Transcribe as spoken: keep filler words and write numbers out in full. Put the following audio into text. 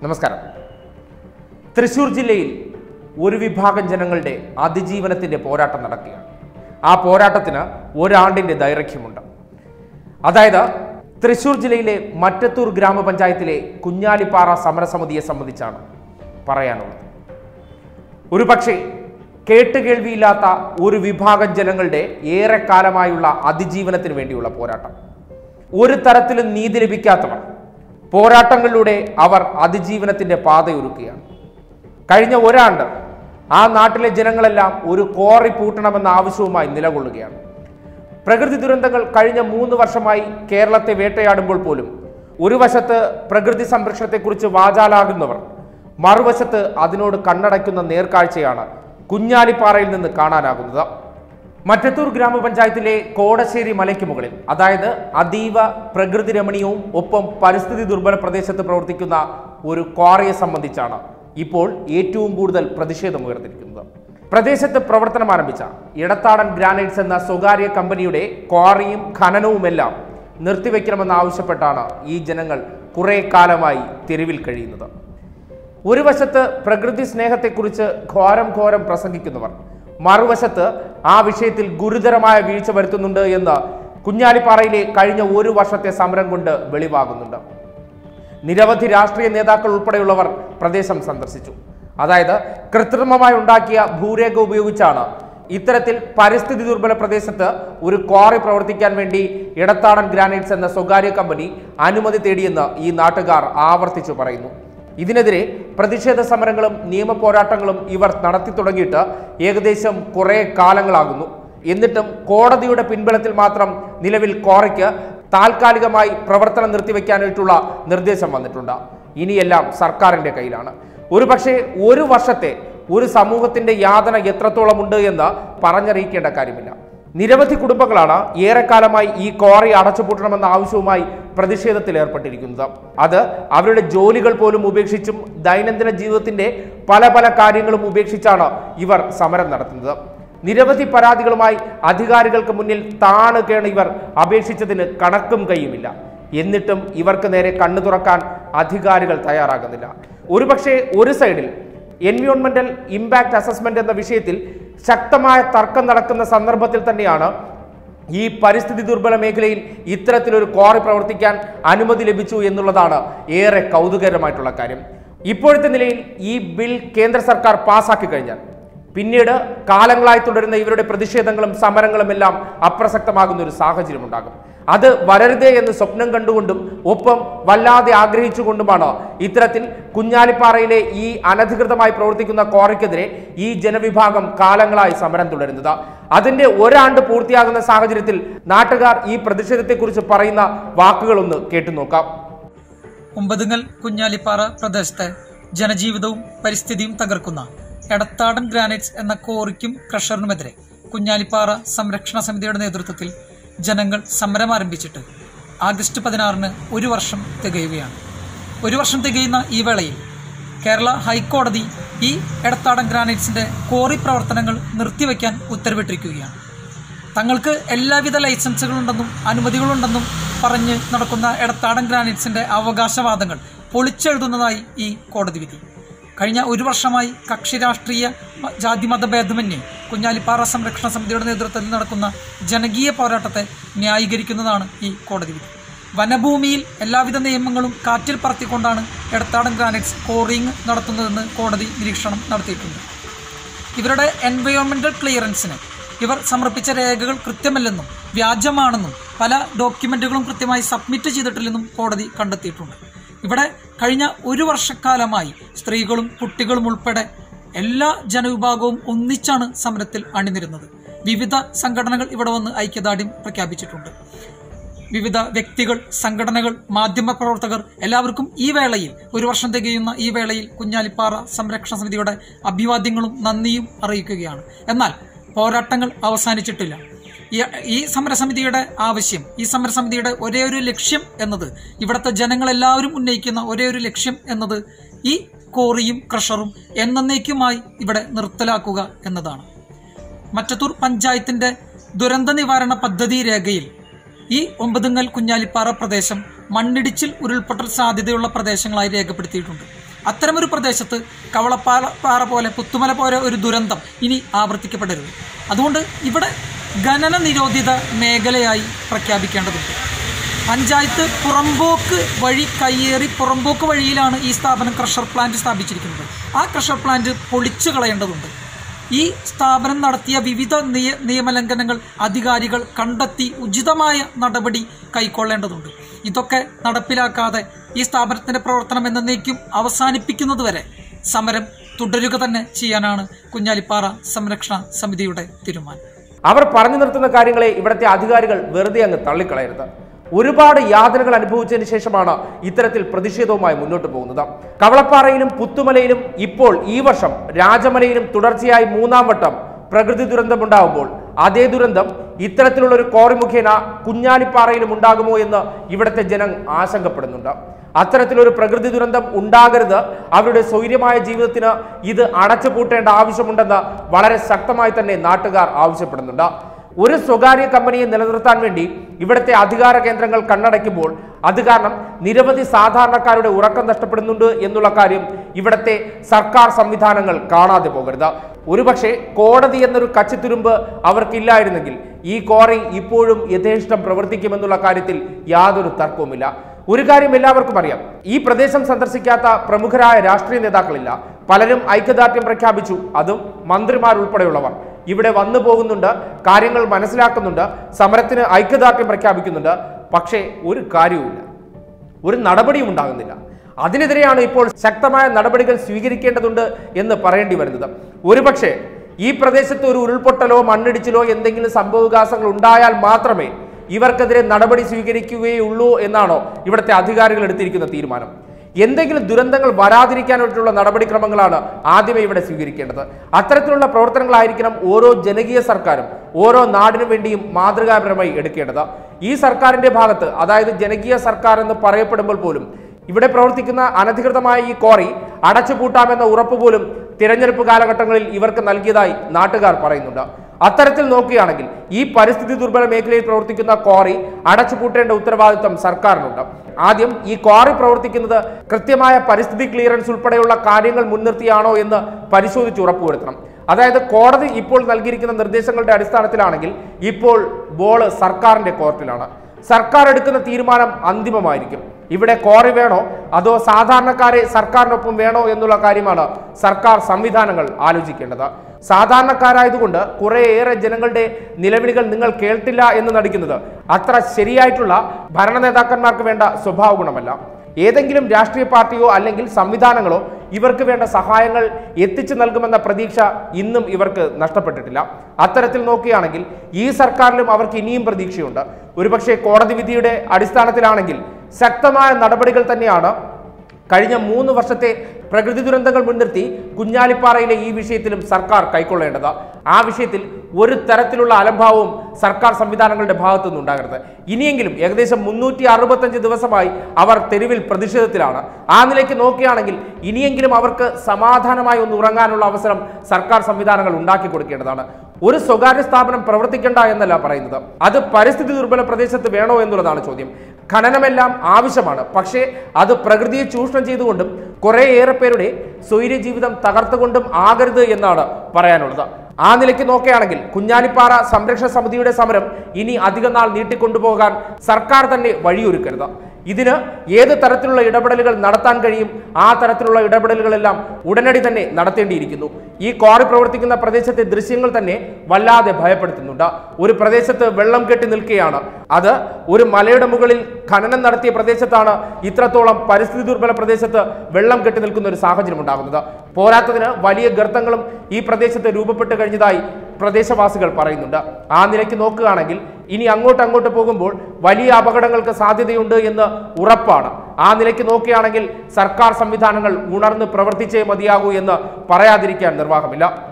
നമസ്കാരം. തൃശ്ശൂർ ജില്ലയിൽ ഒരു വിഭാഗം ജനങ്ങളുടെ അതിജീവനത്തിൻ്റെ പോരാട്ടം നടക്കുകയാണ്. ആ പോരാട്ടത്തിന് ഒരാണ്ടിൻ്റെ ദൈർഘ്യമുണ്ട്. അതായത് തൃശ്ശൂർ ജില്ലയിലെ മറ്റത്തൂർ ഗ്രാമപഞ്ചായത്തിലെ കുഞ്ഞാലിപ്പാറ സമരസമിതിയെ സംബന്ധിച്ചാണ് പറയാനുള്ളത്. ഒരു പക്ഷേ കേട്ടുകേൾവിയില്ലാത്ത ഒരു വിഭാഗം ജനങ്ങളുടെ ഏറെക്കാലമായുള്ള അതിജീവനത്തിന് വേണ്ടിയുള്ള പോരാട്ടം. ഒരു തരത്തിലും നീതി ലഭിക്കാത്തവർ പോരാട്ടങ്ങളിലൂടെ അവർ അതിജീവനത്തിൻ്റെ പാതയൊരുക്കുകയാണ്. കഴിഞ്ഞ ഒരാണ്ട് ആ നാട്ടിലെ ജനങ്ങളെല്ലാം ഒരു കോറി പൂട്ടണമെന്ന ആവശ്യവുമായി നിലകൊള്ളുകയാണ്. പ്രകൃതി ദുരന്തങ്ങൾ കഴിഞ്ഞ മൂന്ന് വർഷമായി കേരളത്തെ വേട്ടയാടുമ്പോൾ പോലും ഒരു വശത്ത് പ്രകൃതി സംരക്ഷണത്തെക്കുറിച്ച് വാചാലാകുന്നവർ, മറുവശത്ത് അതിനോട് കണ്ണടയ്ക്കുന്ന നേർക്കാഴ്ചയാണ് കുഞ്ഞാലിപ്പാറയിൽ നിന്ന് കാണാനാകുന്നത്. മറ്റത്തൂർ ഗ്രാമപഞ്ചായത്തിലെ കോടശ്ശേരി മലയ്ക്ക് മുകളിൽ, അതായത് അതീവ പ്രകൃതി രമണീയവും ഒപ്പം പരിസ്ഥിതി ദുർബല പ്രദേശത്ത് പ്രവർത്തിക്കുന്ന ഒരു ക്വാറിയെ സംബന്ധിച്ചാണ് ഇപ്പോൾ ഏറ്റവും കൂടുതൽ പ്രതിഷേധമുയർന്നിരിക്കുന്നത്. പ്രദേശത്ത് പ്രവർത്തനം ആരംഭിച്ച ഇടത്താടൻ ഗ്രാനൈറ്റ്സ് എന്ന സ്വകാര്യ കമ്പനിയുടെ ക്വാറിയും ഖനനവുമെല്ലാം നിർത്തിവെക്കണമെന്നാവശ്യപ്പെട്ടാണ് ഈ ജനങ്ങൾ കുറെ കാലമായി തെരുവിൽ കഴിയുന്നത്. ഒരു വശത്ത് പ്രകൃതി സ്നേഹത്തെക്കുറിച്ച് ഘോരം ഘോരം പ്രസംഗിക്കുന്നവർ, മറുവശത്ത് ആ വിഷയത്തിൽ ഗുരുതരമായ വീഴ്ച വരുത്തുന്നുണ്ട് എന്ന് കുഞ്ഞാലിപ്പാറയിലെ കഴിഞ്ഞ ഒരു വർഷത്തെ സമരം കൊണ്ട് വെളിവാകുന്നുണ്ട്. നിരവധി രാഷ്ട്രീയ നേതാക്കൾ ഉൾപ്പെടെയുള്ളവർ പ്രദേശം സന്ദർശിച്ചു. അതായത് കൃത്രിമമായി ഉണ്ടാക്കിയ ഭൂരേഖ ഉപയോഗിച്ചാണ് ഇത്തരത്തിൽ പരിസ്ഥിതി ദുർബല പ്രദേശത്ത് ഒരു ക്വാറി പ്രവർത്തിക്കാൻ വേണ്ടി ഇടത്താടൻ ഗ്രാനൈറ്റ്സ് എന്ന സ്വകാര്യ കമ്പനി അനുമതി തേടിയെന്ന് ഈ നാട്ടുകാർ ആവർത്തിച്ചു പറയുന്നു. ഇതിനെതിരെ പ്രതിഷേധ സമരങ്ങളും നിയമ പോരാട്ടങ്ങളും ഇവർ നടത്തി തുടങ്ങിയിട്ട് ഏകദേശം കുറേ കാലങ്ങളാകുന്നു. എന്നിട്ടും കോടതിയുടെ പിൻബലത്തിൽ മാത്രം നിലവിൽ ക്വാറിക്ക് താൽക്കാലികമായി പ്രവർത്തനം നിർത്തിവെക്കാനായിട്ടുള്ള നിർദ്ദേശം വന്നിട്ടുണ്ട്. ഇനിയെല്ലാം സർക്കാരിൻ്റെ കയ്യിലാണ്. ഒരു പക്ഷേ ഒരു വർഷത്തെ ഒരു സമൂഹത്തിൻ്റെ യാതന എത്രത്തോളം ഉണ്ട് എന്ന് പറഞ്ഞറിയിക്കേണ്ട കാര്യമില്ല. നിരവധി കുടുംബങ്ങളാണ് ഏറെക്കാലമായി ഈ ക്വാറി അടച്ചുപൂട്ടണമെന്ന ആവശ്യവുമായി പ്രതിഷേധത്തിൽ ഏർപ്പെട്ടിരിക്കുന്നത്. അത് അവരുടെ ജോലികൾ പോലും ഉപേക്ഷിച്ചും ദൈനംദിന ജീവിതത്തിന്റെ പല പല കാര്യങ്ങളും ഉപേക്ഷിച്ചാണ് ഇവർ സമരം നടത്തുന്നത്. നിരവധി പരാതികളുമായി അധികാരികൾക്ക് മുന്നിൽ താണ് കേണ് ഇവർ അപേക്ഷിച്ചതിന് കണക്കും കയ്യുമില്ല. എന്നിട്ടും ഇവർക്ക് നേരെ കണ്ണു തുറക്കാൻ അധികാരികൾ തയ്യാറാകുന്നില്ല. ഒരുപക്ഷെ ഒരു സൈഡിൽ എൻവയോൺമെന്റൽ ഇമ്പാക്ട് അസസ്മെന്റ് എന്ന വിഷയത്തിൽ ശക്തമായ തർക്കം നടക്കുന്ന സന്ദർഭത്തിൽ തന്നെയാണ് ഈ പരിസ്ഥിതി ദുർബല മേഖലയിൽ ഇത്തരത്തിലൊരു ക്വാറി പ്രവർത്തിക്കാൻ അനുമതി ലഭിച്ചു എന്നുള്ളതാണ് ഏറെ കൗതുകരമായിട്ടുള്ള കാര്യം. ഇപ്പോഴത്തെ നിലയിൽ ഈ ബിൽ കേന്ദ്ര സർക്കാർ പാസാക്കി കഴിഞ്ഞാൽ പിന്നീട് കാലങ്ങളായി തുടരുന്ന ഇവരുടെ പ്രതിഷേധങ്ങളും സമരങ്ങളും എല്ലാം അപ്രസക്തമാകുന്ന ഒരു സാഹചര്യം ഉണ്ടാകും. അത് വരരുതേ എന്ന് സ്വപ്നം കണ്ടുകൊണ്ടും ഒപ്പം വല്ലാതെ ആഗ്രഹിച്ചുകൊണ്ടുമാണ് ഇത്തരത്തിൽ കുഞ്ഞാലിപ്പാറയിലെ ഈ അനധികൃതമായി പ്രവർത്തിക്കുന്ന ക്വാറിക്കെതിരെ ഈ ജനവിഭാഗം കാലങ്ങളായി സമരം തുടരുന്നത്. അതിന്റെ ഒരാണ്ട് പൂർത്തിയാകുന്ന സാഹചര്യത്തിൽ നാട്ടുകാർ ഈ പ്രതിഷേധത്തെക്കുറിച്ച് പറയുന്ന വാക്കുകളൊന്ന് കേട്ടുനോക്കാം. ഒമ്പതുങ്ങൽ കുഞ്ഞാലിപ്പാറ പ്രദേശത്തെ ജനജീവിതവും പരിസ്ഥിതിയും തകർക്കുന്ന എടത്താടൻ ഗ്രാനൈറ്റ്സ് എന്ന ക്വാറിക്കും ക്രഷറിനുമെതിരെ കുഞ്ഞാലിപ്പാറ സംരക്ഷണ സമിതിയുടെ നേതൃത്വത്തിൽ ജനങ്ങൾ സമരം ആരംഭിച്ചിട്ട് ആഗസ്റ്റ് പതിനാറിന് ഒരു വർഷം തികയുകയാണ്. ഒരു വർഷം തികയുന്ന ഈ വേളയിൽ കേരള ഹൈക്കോടതി ഈ എടത്താടൻ ഗ്രാനൈറ്റ്സിന്റെ ക്വാറി പ്രവർത്തനങ്ങൾ നിർത്തിവെക്കാൻ ഉത്തരവിട്ടിരിക്കുകയാണ്. തങ്ങൾക്ക് എല്ലാവിധ ലൈസൻസുകളുണ്ടെന്നും അനുമതികളുണ്ടെന്നും പറഞ്ഞ് നടക്കുന്ന എടത്താടൻ ഗ്രാനൈറ്റ്സിന്റെ അവകാശവാദങ്ങൾ പൊളിച്ചെഴുതുന്നതായി ഈ കോടതി വിധി. കഴിഞ്ഞ ഒരു വർഷമായി കക്ഷി രാഷ്ട്രീയ ജാതി മതഭേദമന്യേ കുഞ്ഞാലിപ്പാറ സംരക്ഷണ സമിതിയുടെ നേതൃത്വത്തിൽ നടക്കുന്ന ജനകീയ പോരാട്ടത്തെ ന്യായീകരിക്കുന്നതാണ് ഈ കോടതി വിധി. വനഭൂമിയിൽ എല്ലാവിധ നിയമങ്ങളും കാറ്റിൽ പറത്തിക്കൊണ്ടാണ് എടത്താടൻ ഗ്രാനൈറ്റ്സ് ക്വാറിയിങ് നടത്തുന്നതെന്ന് കോടതി നിരീക്ഷണം നടത്തിയിട്ടുണ്ട്. ഇവരുടെ എൻവയോൺമെന്റൽ ക്ലിയറൻസിന് ഇവർ സമർപ്പിച്ച രേഖകൾ കൃത്യമല്ലെന്നും വ്യാജമാണെന്നും പല ഡോക്യുമെന്റുകളും കൃത്യമായി സബ്മിറ്റ് ചെയ്തിട്ടില്ലെന്നും കോടതി കണ്ടെത്തിയിട്ടുണ്ട്. ഇവിടെ കഴിഞ്ഞ ഒരു വർഷക്കാലമായി സ്ത്രീകളും കുട്ടികളും ഉൾപ്പെടെ എല്ലാ ജനവിഭാഗവും ഒന്നിച്ചാണ് സമരത്തിൽ അണിനിരുന്നത്. വിവിധ സംഘടനകൾ ഇവിടെ വന്ന് ഐക്യദാർഢ്യം പ്രഖ്യാപിച്ചിട്ടുണ്ട്. വിവിധ വ്യക്തികൾ, സംഘടനകൾ, മാധ്യമ പ്രവർത്തകർ എല്ലാവർക്കും ഈ വേളയിൽ, ഒരു വർഷം തികയുന്ന ഈ വേളയിൽ കുഞ്ഞാലിപ്പാറ സംരക്ഷണ സമിതിയുടെ അഭിവാദ്യങ്ങളും നന്ദിയും അറിയിക്കുകയാണ്. എന്നാൽ പോരാട്ടങ്ങൾ അവസാനിച്ചിട്ടില്ല. ഈ സമരസമിതിയുടെ ആവശ്യം, ഈ സമരസമിതിയുടെ ഒരേ ഒരു ലക്ഷ്യം എന്നത്, ഇവിടുത്തെ ജനങ്ങളെല്ലാവരും ഉന്നയിക്കുന്ന ഒരേ ഒരു ലക്ഷ്യം എന്നത് ഈ ക്വാറിയും ക്രഷറും എന്നേക്കുമായി ഇവിടെ നിർത്തലാക്കുക എന്നതാണ്. മറ്റത്തൂർ പഞ്ചായത്തിന്റെ ദുരന്ത നിവാരണ പദ്ധതി രേഖയിൽ ഈ ഒമ്പതുങ്ങൽ കുഞ്ഞാലിപ്പാറ പ്രദേശം മണ്ണിടിച്ചിൽ ഉരുൾപൊട്ടൽ സാധ്യതയുള്ള പ്രദേശങ്ങളായി രേഖപ്പെടുത്തിയിട്ടുണ്ട്. അത്തരമൊരു പ്രദേശത്ത് കവളപ്പാറ പാറ പോലെ പുത്തുമല പോലെ ഒരു ദുരന്തം ഇനി ആവർത്തിക്കപ്പെടരുത്. അതുകൊണ്ട് ഇവിടെ ഖനന നിരോധിത മേഖലയായി പ്രഖ്യാപിക്കേണ്ടതുണ്ട്. പഞ്ചായത്ത് പുറമ്പോക്ക് വഴി കയ്യേറി പുറമ്പോക്ക് വഴിയിലാണ് ഈ സ്ഥാപനം ക്രഷർ പ്ലാന്റ് സ്ഥാപിച്ചിരിക്കുന്നത്. ആ ക്രഷർ പ്ലാന്റ് പൊളിച്ചു കളയേണ്ടതുണ്ട്. ഈ സ്ഥാപനം നടത്തിയ വിവിധ നിയ നിയമലംഘനങ്ങൾ അധികാരികൾ കണ്ടെത്തി ഉചിതമായ നടപടി കൈക്കൊള്ളേണ്ടതുണ്ട്. ഇതൊക്കെ നടപ്പിലാക്കാതെ ഈ സ്ഥാപനത്തിന്റെ പ്രവർത്തനം എന്നേക്കും അവസാനിപ്പിക്കുന്നതുവരെ സമരം തുടരുക തന്നെ ചെയ്യാനാണ് കുഞ്ഞാലിപ്പാറ സംരക്ഷണ സമിതിയുടെ തീരുമാനം. അവർ പറഞ്ഞു നിർത്തുന്ന കാര്യങ്ങളെ ഇവിടുത്തെ അധികാരികൾ വെറുതെ അങ്ങ് തള്ളിക്കളയരുത്. ഒരുപാട് യാതനകൾ അനുഭവിച്ചതിന് ശേഷമാണ് ഇത്തരത്തിൽ പ്രതിഷേധവുമായി മുന്നോട്ട് പോകുന്നത്. കവളപ്പാറയിലും പുത്തുമലയിലും ഇപ്പോൾ ഈ വർഷം രാജമലയിലും തുടർച്ചയായി മൂന്നാം വട്ടം പ്രകൃതി ദുരന്തമുണ്ടാകുമ്പോൾ അതേ ദുരന്തം ഇത്തരത്തിലുള്ള ഒരു കോറി മുഖേന കുഞ്ഞാലിപ്പാറയിലും ഉണ്ടാകുമോ എന്ന് ഇവിടുത്തെ ജനം ആശങ്കപ്പെടുന്നുണ്ട്. അത്തരത്തിലൊരു പ്രകൃതി ദുരന്തം ഉണ്ടാകരുത്, അവരുടെ സ്വൈര്യമായ ജീവിതത്തിന് ഇത് അടച്ചുപൂട്ടേണ്ട ആവശ്യമുണ്ടെന്ന് വളരെ ശക്തമായി തന്നെ നാട്ടുകാർ ആവശ്യപ്പെടുന്നുണ്ട്. ഒരു സ്വകാര്യ കമ്പനിയെ നിലനിർത്താൻ വേണ്ടി ഇവിടുത്തെ അധികാര കേന്ദ്രങ്ങൾ കണ്ണടയ്ക്കുമ്പോൾ അത് കാരണം നിരവധി സാധാരണക്കാരുടെ ഉറക്കം നഷ്ടപ്പെടുന്നുണ്ട് എന്നുള്ള കാര്യം ഇവിടുത്തെ സർക്കാർ സംവിധാനങ്ങൾ കാണാതെ പോകരുത്. ഒരുപക്ഷെ കോടതി എന്നൊരു കച്ചിത്തുരുമ്പ് അവർക്കില്ലായിരുന്നെങ്കിൽ ഈ ക്വാറി ഇപ്പോഴും യഥേഷ്ടം പ്രവർത്തിക്കുമെന്നുള്ള കാര്യത്തിൽ യാതൊരു തർക്കവുമില്ല. ഒരു കാര്യം എല്ലാവർക്കും അറിയാം, ഈ പ്രദേശം സന്ദർശിക്കാത്ത പ്രമുഖരായ രാഷ്ട്രീയ നേതാക്കളില്ല. പലരും ഐക്യദാർഢ്യം പ്രഖ്യാപിച്ചു, അതും മന്ത്രിമാരുൾപ്പെടെയുള്ളവർ ഇവിടെ വന്നു പോകുന്നുണ്ട്, കാര്യങ്ങൾ മനസ്സിലാക്കുന്നുണ്ട്, സമരത്തിന് ഐക്യദാർഢ്യം പ്രഖ്യാപിക്കുന്നുണ്ട്. പക്ഷേ ഒരു കാര്യവുമില്ല, ഒരു നടപടിയും ഉണ്ടാകുന്നില്ല. അതിനെതിരെയാണ് ഇപ്പോൾ ശക്തമായ നടപടികൾ സ്വീകരിക്കേണ്ടതുണ്ട് എന്ന് പറയേണ്ടി വരുന്നത്. ഒരുപക്ഷെ ഈ പ്രദേശത്ത് ഒരു ഉരുൾപൊട്ടലോ മണ്ണിടിച്ചിലോ എന്തെങ്കിലും സംഭവവികാസങ്ങൾ ഉണ്ടായാൽ മാത്രമേ ഇവർക്കെതിരെ നടപടി സ്വീകരിക്കുകയുള്ളൂ എന്നാണോ ഇവിടുത്തെ അധികാരികൾ എടുത്തിരിക്കുന്ന തീരുമാനം? എന്തെങ്കിലും ദുരന്തങ്ങൾ വരാതിരിക്കാനായിട്ടുള്ള നടപടിക്രമങ്ങളാണ് ആദ്യമേ ഇവിടെ സ്വീകരിക്കേണ്ടത്. അത്തരത്തിലുള്ള പ്രവർത്തനങ്ങളായിരിക്കണം ഓരോ ജനകീയ സർക്കാരും ഓരോ നാടിനു വേണ്ടിയും മാതൃകാപരമായി എടുക്കേണ്ടത്. ഈ സർക്കാരിന്റെ ഭാഗത്ത്, അതായത് ജനകീയ സർക്കാർ എന്ന് പറയപ്പെടുമ്പോൾ പോലും ഇവിടെ പ്രവർത്തിക്കുന്ന അനധികൃതമായ ഈ ക്വാറി അടച്ചുപൂട്ടാമെന്ന ഉറപ്പ് പോലും തിരഞ്ഞെടുപ്പ് കാലഘട്ടങ്ങളിൽ ഇവർക്ക് നൽകിയതായി നാട്ടുകാർ പറയുന്നുണ്ട്. അത്തരത്തിൽ നോക്കുകയാണെങ്കിൽ ഈ പരിസ്ഥിതി ദുർബല മേഖലയിൽ പ്രവർത്തിക്കുന്ന ക്വാറി അടച്ചുപൂട്ടേണ്ട ഉത്തരവാദിത്വം സർക്കാരിനുണ്ട്. ആദ്യം ഈ ക്വാറി പ്രവർത്തിക്കുന്നത് കൃത്യമായ പരിസ്ഥിതി ക്ലിയറൻസ് ഉൾപ്പെടെയുള്ള കാര്യങ്ങൾ മുൻനിർത്തിയാണോ എന്ന് പരിശോധിച്ച് ഉറപ്പുവരുത്തണം. അതായത് കോടതി ഇപ്പോൾ നൽകിയിരിക്കുന്ന നിർദ്ദേശങ്ങളുടെ അടിസ്ഥാനത്തിലാണെങ്കിൽ ഇപ്പോൾ ബോള് സർക്കാരിന്റെ കോർട്ടിലാണ്. സർക്കാർ എടുക്കുന്ന തീരുമാനം അന്തിമമായിരിക്കും. ഇവിടെ ക്വാറി വേണോ അതോ സാധാരണക്കാരെ സർക്കാരിനൊപ്പം വേണോ എന്നുള്ള കാര്യമാണ് സർക്കാർ സംവിധാനങ്ങൾ ആലോചിക്കേണ്ടത്. സാധാരണക്കാരായതുകൊണ്ട് കുറേയേറെ ജനങ്ങളുടെ നിലവിളികൾ നിങ്ങൾ കേട്ടില്ല എന്ന് നടിക്കുന്നത് അത്ര ശരിയായിട്ടുള്ള ഭരണ നേതാക്കന്മാർക്ക് വേണ്ട സ്വഭാവ ഗുണമല്ല. ഏതെങ്കിലും രാഷ്ട്രീയ പാർട്ടിയോ അല്ലെങ്കിൽ സംവിധാനങ്ങളോ ഇവർക്ക് വേണ്ട സഹായങ്ങൾ എത്തിച്ചു നൽകുമെന്ന പ്രതീക്ഷ ഇന്നും ഇവർക്ക് നഷ്ടപ്പെട്ടിട്ടില്ല. അത്തരത്തിൽ നോക്കുകയാണെങ്കിൽ ഈ സർക്കാരിലും അവർക്ക് ഇനിയും പ്രതീക്ഷയുണ്ട്. ഒരുപക്ഷെ കോടതി വിധിയുടെ അടിസ്ഥാനത്തിലാണെങ്കിൽ ശക്തമായ നടപടികൾ തന്നെയാണ് കഴിഞ്ഞ മൂന്ന് വർഷത്തെ പ്രകൃതി ദുരന്തങ്ങൾ മുൻനിർത്തി കുഞ്ഞാലിപ്പാറയിലെ ഈ വിഷയത്തിലും സർക്കാർ കൈക്കൊള്ളേണ്ടത്. ആ വിഷയത്തിൽ ഒരു തരത്തിലുള്ള അലംഭാവവും സർക്കാർ സംവിധാനങ്ങളുടെ ഭാഗത്തു നിന്നുണ്ടാകരുത്. ഇനിയെങ്കിലും ഏകദേശം മുന്നൂറ്റി അറുപത്തഞ്ച് ദിവസമായി അവർ തെരുവിൽ പ്രതിഷേധത്തിലാണ്. ആ നിലയ്ക്ക് നോക്കുകയാണെങ്കിൽ ഇനിയെങ്കിലും അവർക്ക് സമാധാനമായി ഒന്ന് ഉറങ്ങാനുള്ള അവസരം സർക്കാർ സംവിധാനങ്ങൾ ഉണ്ടാക്കി കൊടുക്കേണ്ടതാണ്. ഒരു സ്വകാര്യ സ്ഥാപനം പ്രവർത്തിക്കേണ്ട എന്നല്ല പറയുന്നത്, അത് പരിസ്ഥിതി ദുർബല പ്രദേശത്ത് വേണോ എന്നുള്ളതാണ് ചോദ്യം. ഖനനമെല്ലാം ആവശ്യമാണ്, പക്ഷേ അത് പ്രകൃതിയെ ചൂഷണം ചെയ്തുകൊണ്ടും കുറേയേറെ പേരുടെ സ്വൈര്യ ജീവിതം തകർത്തുകൊണ്ടും ആകരുത് എന്നാണ് പറയാനുള്ളത്. ആ നിലയ്ക്ക് നോക്കുകയാണെങ്കിൽ കുഞ്ഞാലിപ്പാറ സംരക്ഷണ സമിതിയുടെ സമരം ഇനി അധികം നാൾ നീട്ടിക്കൊണ്ടുപോകാൻ സർക്കാർ തന്നെ വഴിയൊരുക്കരുത്. ഇതിന് ഏത് തരത്തിലുള്ള ഇടപെടലുകൾ നടത്താൻ കഴിയും ആ തരത്തിലുള്ള ഇടപെടലുകളെല്ലാം ഉടനടി തന്നെ നടത്തേണ്ടിയിരിക്കുന്നു. ഈ ക്വാറി പ്രവർത്തിക്കുന്ന പ്രദേശത്തെ ദൃശ്യങ്ങൾ തന്നെ വല്ലാതെ ഭയപ്പെടുത്തുന്നുണ്ട്. ഒരു പ്രദേശത്ത് വെള്ളം കെട്ടി നിൽക്കുകയാണ്. അത് ഒരു മലയുടെ മുകളിൽ ഖനനം നടത്തിയ പ്രദേശത്താണ് ഇത്രത്തോളം പരിസ്ഥിതി ദുർബല പ്രദേശത്ത് വെള്ളം കെട്ടി നിൽക്കുന്ന ഒരു സാഹചര്യം ഉണ്ടാകുന്നത്. പോരാത്തതിന് വലിയ ഗർത്തങ്ങളും ഈ പ്രദേശത്ത് രൂപപ്പെട്ട് കഴിഞ്ഞതായി പ്രദേശവാസികൾ പറയുന്നുണ്ട്. ആ നിലയ്ക്ക് നോക്കുകയാണെങ്കിൽ ഇനി അങ്ങോട്ട് അങ്ങോട്ട് പോകുമ്പോൾ വലിയ അപകടങ്ങൾക്ക് സാധ്യതയുണ്ട് എന്ന് ഉറപ്പാണ്. ആ നിലയ്ക്ക് നോക്കുകയാണെങ്കിൽ സർക്കാർ സംവിധാനങ്ങൾ ഉണർന്ന് പ്രവർത്തിച്ചേ മതിയാകൂ എന്ന് പറയാതിരിക്കാൻ നിർവാഹമില്ല.